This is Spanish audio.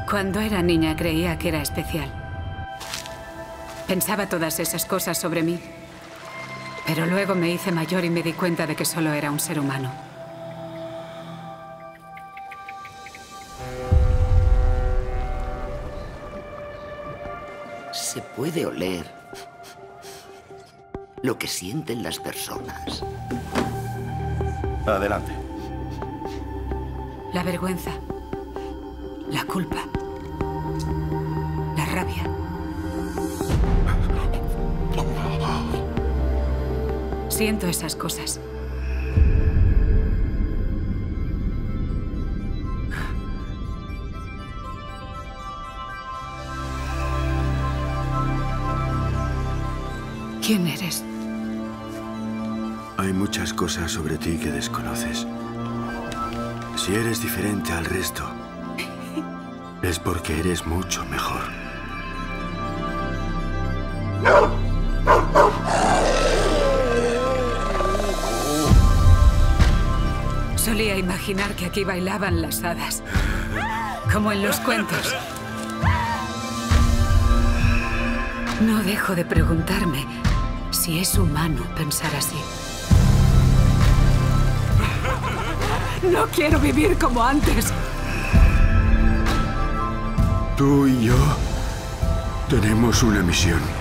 Cuando era niña creía que era especial. Pensaba todas esas cosas sobre mí. Pero luego me hice mayor y me di cuenta de que solo era un ser humano. Se puede oler lo que sienten las personas. Adelante. La vergüenza. La culpa. La rabia. Siento esas cosas. ¿Quién eres? Hay muchas cosas sobre ti que desconoces. Si eres diferente al resto, es porque eres mucho mejor. Solía imaginar que aquí bailaban las hadas, como en los cuentos. No dejo de preguntarme si es humano pensar así. No quiero vivir como antes. Tú y yo tenemos una misión.